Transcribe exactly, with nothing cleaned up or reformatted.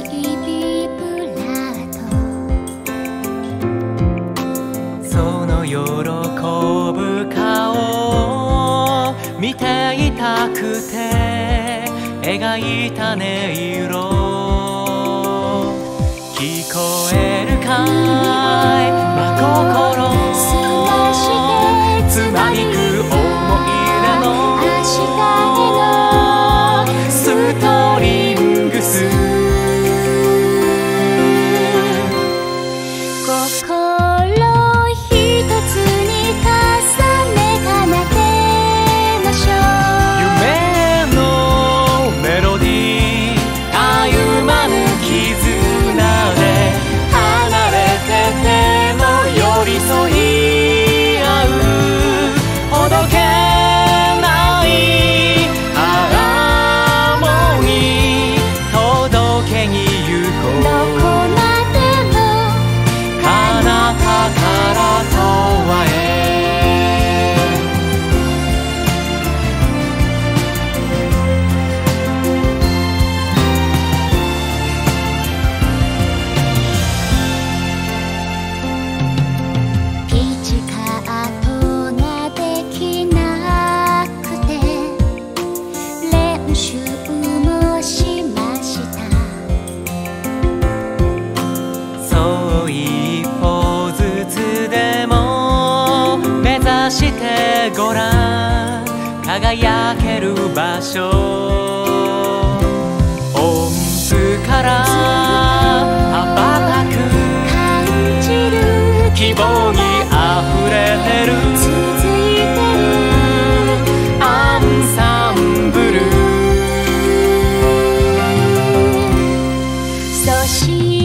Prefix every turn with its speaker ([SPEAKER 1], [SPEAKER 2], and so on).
[SPEAKER 1] ビブラート、
[SPEAKER 2] その喜ぶ顔を見ていたくて描いた音色、聞こえるかい真心、つまびく想い出のストリングス、
[SPEAKER 1] 心一つに重ね奏でましょう。
[SPEAKER 2] 夢のメロディー、歩まぬ絆で離れてても寄り添い合う、ほどけないハーモニー、届けに行こう。
[SPEAKER 1] どこまでも
[SPEAKER 2] 彼方から永遠。
[SPEAKER 1] ピッチカートができなくて練習もしました。
[SPEAKER 2] そう一歩ずつでも目指してごらん、輝ける場所、音符から羽ばたく
[SPEAKER 1] 感じる
[SPEAKER 2] 希望にあふれてる
[SPEAKER 1] 続いてる
[SPEAKER 2] アンサンブル、
[SPEAKER 1] そして